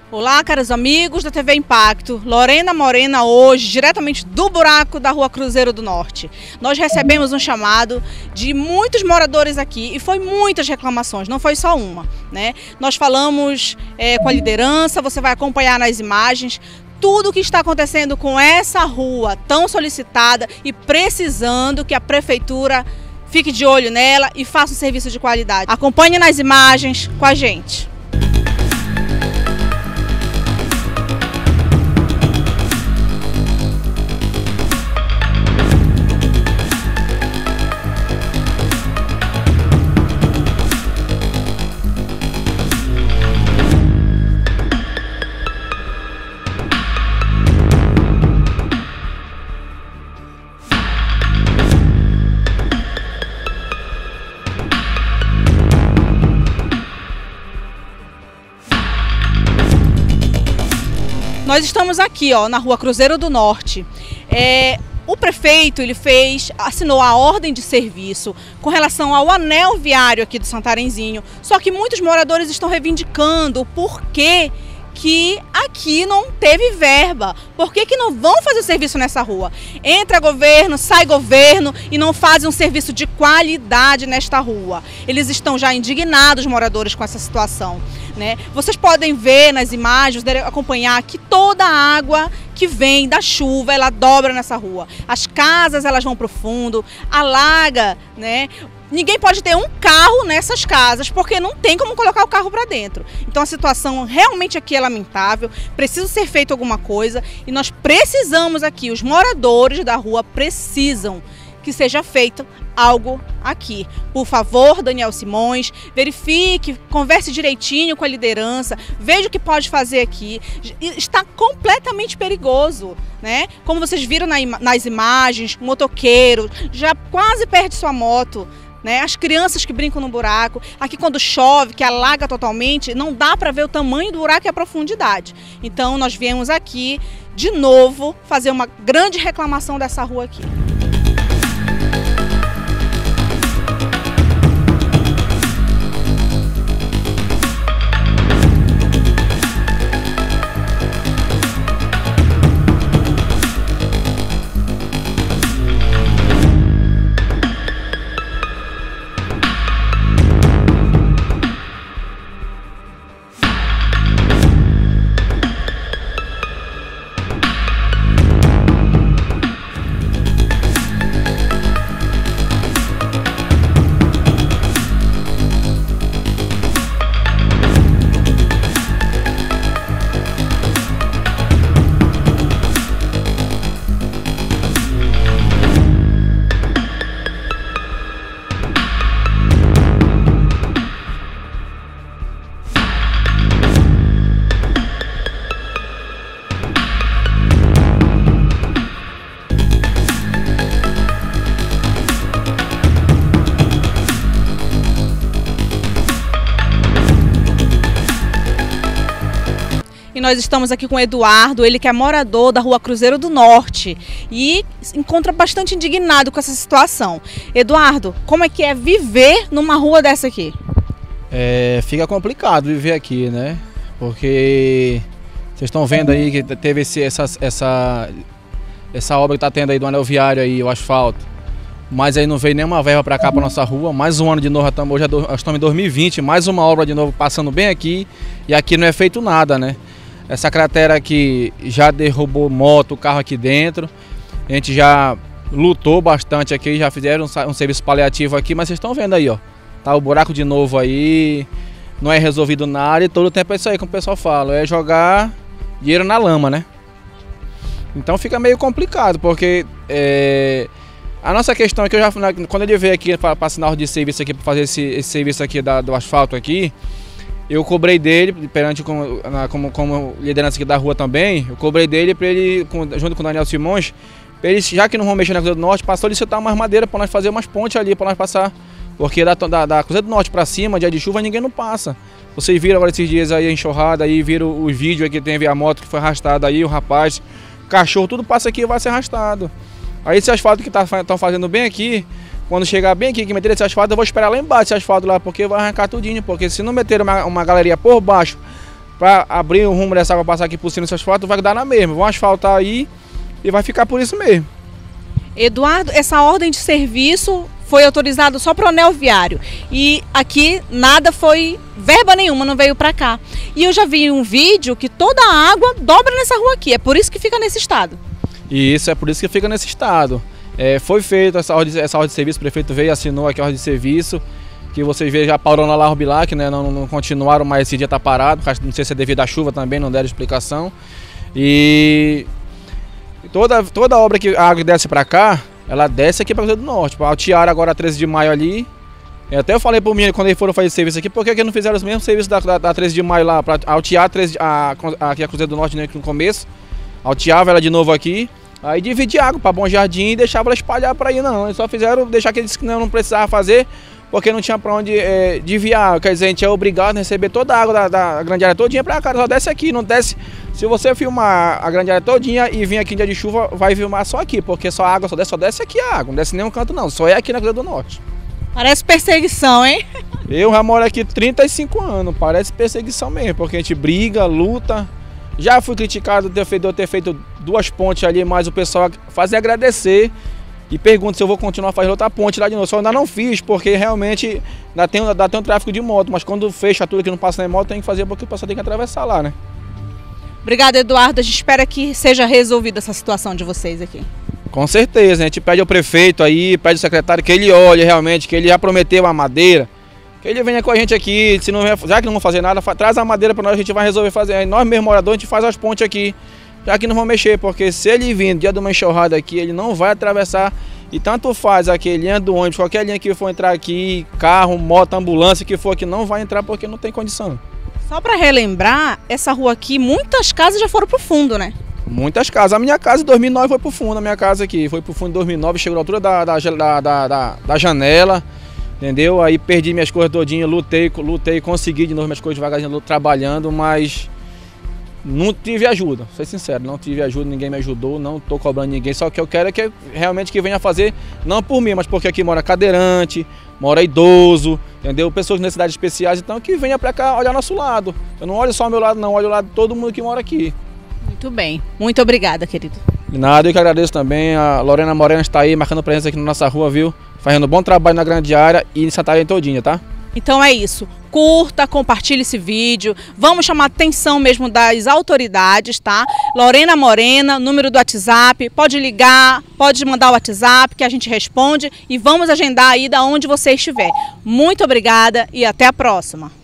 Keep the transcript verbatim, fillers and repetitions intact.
Olá, caros amigos da T V Impacto, Lorena Morena hoje, diretamente do buraco da Rua Cruzeiro do Norte. Nós recebemos um chamado de muitos moradores aqui e foi muitas reclamações, não foi só uma, né? Nós falamos é, com a liderança, você vai acompanhar nas imagens tudo o que está acontecendo com essa rua tão solicitada e precisando que a prefeitura fique de olho nela e faça um serviço de qualidade. Acompanhe nas imagens com a gente. Nós estamos aqui, ó, na Rua Cruzeiro do Norte. É, o prefeito ele fez, assinou a ordem de serviço com relação ao anel viário aqui do Santarenzinho. Só que muitos moradores estão reivindicando o porquê que aqui não teve verba. Por que que não vão fazer o serviço nessa rua? Entra governo, sai governo e não fazem um serviço de qualidade nesta rua. Eles estão já indignados, moradores, com essa situação, né? Vocês podem ver nas imagens, acompanhar que toda a água que vem da chuva, ela dobra nessa rua. As casas, elas vão para o fundo, alaga, né? Ninguém pode ter um carro nessas casas, porque não tem como colocar o carro para dentro. Então a situação realmente aqui é lamentável, precisa ser feito alguma coisa e nós precisamos aqui, os moradores da rua precisam que seja feito algo aqui. Por favor, Daniel Simões, verifique, converse direitinho com a liderança, veja o que pode fazer aqui. Está completamente perigoso, né? Como vocês viram na ima- nas imagens, o motoqueiro já quase perde sua moto, né? As crianças que brincam no buraco. Aqui quando chove, que alaga totalmente, não dá para ver o tamanho do buraco e a profundidade. Então nós viemos aqui de novo fazer uma grande reclamação dessa rua aqui. E nós estamos aqui com o Eduardo, ele que é morador da Rua Cruzeiro do Norte e encontra bastante indignado com essa situação. Eduardo, como é que é viver numa rua dessa aqui? É, fica complicado viver aqui, né? Porque vocês estão vendo aí que teve esse, essa, essa, essa obra que está tendo aí do anel viário aí, o asfalto. Mas aí não veio nenhuma verba para cá, para nossa rua. Mais um ano de novo, hoje nós estamos em dois mil e vinte, mais uma obra de novo passando bem aqui. E aqui não é feito nada, né? Essa cratera aqui já derrubou moto, carro aqui dentro. A gente já lutou bastante aqui, já fizeram um, um serviço paliativo aqui, mas vocês estão vendo aí, ó. Tá o buraco de novo aí, não é resolvido nada e todo o tempo é isso aí, como o pessoal fala, é jogar dinheiro na lama, né? Então fica meio complicado, porque é, a nossa questão é que eu já, quando ele veio aqui para assinar de serviço aqui, para fazer esse, esse serviço aqui da, do asfalto aqui, eu cobrei dele, perante como, como, como liderança aqui da rua também, eu cobrei dele para ele, com, junto com o Daniel Simões, pra eles, já que não vão mexer na Cruzeiro do Norte, para solicitar umas madeiras para nós fazer umas pontes ali, para nós passar. Porque da, da, da Cruzeiro do Norte para cima, dia de chuva, ninguém não passa. Vocês viram agora esses dias aí a enxurrada, aí viram os vídeos aí que teve a moto que foi arrastada aí, o rapaz, o cachorro, tudo passa aqui e vai ser arrastado. Aí esse asfalto que estão tá, fazendo bem aqui, quando chegar bem aqui, que meter esse asfalto, eu vou esperar lá embaixo esse asfalto lá, porque vai arrancar tudinho, porque se não meter uma, uma galeria por baixo, para abrir o rumo dessa água passar aqui por cima desse asfalto, vai dar na mesma. Vão asfaltar aí e vai ficar por isso mesmo. Eduardo, essa ordem de serviço foi autorizada só para o anel viário e aqui nada foi, verba nenhuma não veio para cá. E eu já vi um vídeo que toda a água dobra nessa rua aqui, é por isso que fica nesse estado. E isso, é por isso que fica nesse estado. É, foi feita essa ordem, essa ordem de serviço, o prefeito veio e assinou aqui a ordem de serviço, que vocês veem já parou na Larro Bilac, né? Não, não continuaram, mas esse dia está parado, não sei se é devido à chuva também, não deram explicação. E toda, toda obra que a água desce para cá, ela desce aqui para Cruzeiro do Norte. Para Altiara agora treze de maio ali. Eu até falei para o menino quando eles foram fazer serviço aqui, por que não fizeram os mesmos serviços da, da, da treze de maio lá, para Altiara a, a, aqui a Cruzeiro do Norte, né, no começo. Altiava ela de novo aqui. Aí dividir água para Bom Jardim e deixava ela espalhar para aí, não. Eles só fizeram deixar que eles que não, não precisava fazer, porque não tinha para onde é, desviar. Quer dizer, a gente é obrigado a receber toda a água da, da grande área todinha para cá, só desce aqui, não desce. Se você filmar a grande área todinha e vir aqui em dia de chuva, vai filmar só aqui, porque só a água só desce, só desce aqui a água, não desce em nenhum canto não, só é aqui na Cruzeiro do Norte. Parece perseguição, hein? Eu já moro aqui trinta e cinco anos, parece perseguição mesmo, porque a gente briga, luta. Já fui criticado de eu ter feito duas pontes ali, mas o pessoal faz agradecer e pergunta se eu vou continuar fazendo outra ponte lá de novo. Só ainda não fiz, porque realmente ainda tem, ainda tem um tráfego de moto, mas quando fecha tudo que não passa na moto, tem que fazer porque o pessoal tem que atravessar lá, né? Obrigada, Eduardo. A gente espera que seja resolvida essa situação de vocês aqui. Com certeza, a gente pede ao prefeito aí, pede ao secretário que ele olhe realmente, que ele já prometeu a madeira. Que ele venha com a gente aqui, se não, já que não vão fazer nada, traz a madeira para nós, a gente vai resolver fazer. Aí nós mesmos moradores, a gente faz as pontes aqui, já que não vão mexer, porque se ele vir no dia de uma enxurrada aqui, ele não vai atravessar. E tanto faz aqui, linha do ônibus, qualquer linha que for entrar aqui, carro, moto, ambulância, que for aqui, não vai entrar porque não tem condição. Só para relembrar, essa rua aqui, muitas casas já foram pro fundo, né? Muitas casas. A minha casa em dois mil e nove foi pro fundo, a minha casa aqui. Foi pro fundo em dois mil e nove, chegou na altura da, da, da, da, da, da janela. Entendeu? Aí perdi minhas coisas todinhas, lutei, lutei, consegui de novo minhas coisas devagarzinho, trabalhando, mas não tive ajuda, vou ser sincero, não tive ajuda, ninguém me ajudou, não estou cobrando ninguém, só que eu quero é que realmente que venha fazer, não por mim, mas porque aqui mora cadeirante, mora idoso, entendeu? Pessoas de necessidades especiais, então que venha para cá olhar nosso lado. Eu não olho só o meu lado não, olho o lado de todo mundo que mora aqui. Muito bem, muito obrigada, querido. De nada, eu que agradeço também, a Lorena Morena está aí marcando presença aqui na nossa rua, viu? Fazendo bom trabalho na grande área e em Santarém todinha, tá? Então é isso, curta, compartilhe esse vídeo, vamos chamar a atenção mesmo das autoridades, tá? Lorena Morena, número do WhatsApp, pode ligar, pode mandar o WhatsApp que a gente responde e vamos agendar aí da onde você estiver. Muito obrigada e até a próxima.